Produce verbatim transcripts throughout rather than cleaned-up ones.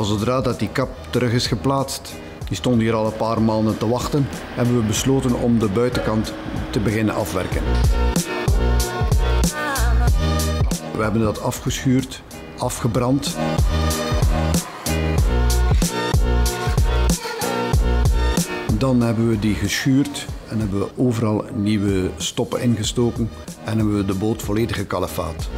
zodra dat die kap terug is geplaatst, die stond hier al een paar maanden te wachten, hebben we besloten om de buitenkant te beginnen afwerken. We hebben dat afgeschuurd, afgebrand. Dan hebben we die geschuurd en hebben we overal nieuwe stoppen ingestoken en hebben we de boot volledig gekalefaat.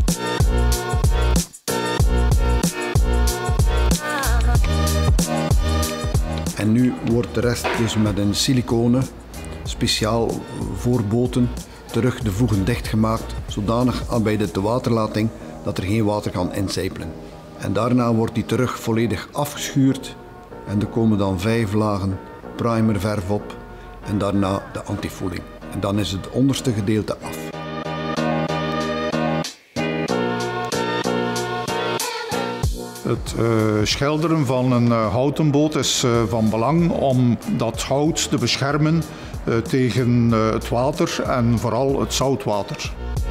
En nu wordt de rest dus met een siliconen, speciaal voor boten, terug de voegen dichtgemaakt, zodanig bij de tewaterlating dat er geen water kan incijpelen. En daarna wordt die terug volledig afgeschuurd en er komen dan vijf lagen primerverf op en daarna de antifoeling. En dan is het onderste gedeelte af. Het uh, schilderen van een uh, houten boot is uh, van belang om dat hout te beschermen uh, tegen uh, het water en vooral het zoutwater.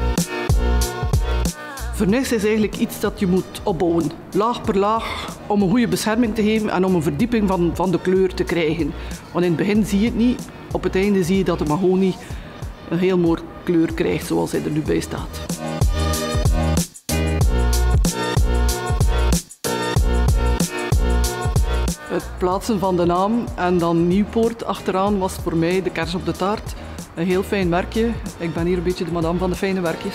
Vernis is eigenlijk iets dat je moet opbouwen, laag per laag, om een goede bescherming te geven en om een verdieping van, van de kleur te krijgen. Want in het begin zie je het niet, op het einde zie je dat de mahonie een heel mooi kleur krijgt zoals hij er nu bij staat. Het plaatsen van de naam en dan Nieuwpoort achteraan was voor mij de kers op de taart. Een heel fijn werkje. Ik ben hier een beetje de madame van de fijne werkjes.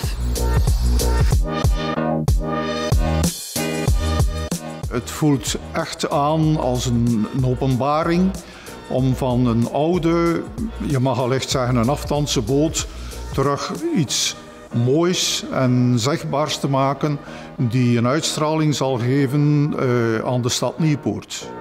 Het voelt echt aan als een, een openbaring om van een oude, je mag allicht zeggen een afstandse boot, terug iets moois en zichtbaars te maken die een uitstraling zal geven uh, aan de stad Nieuwpoort.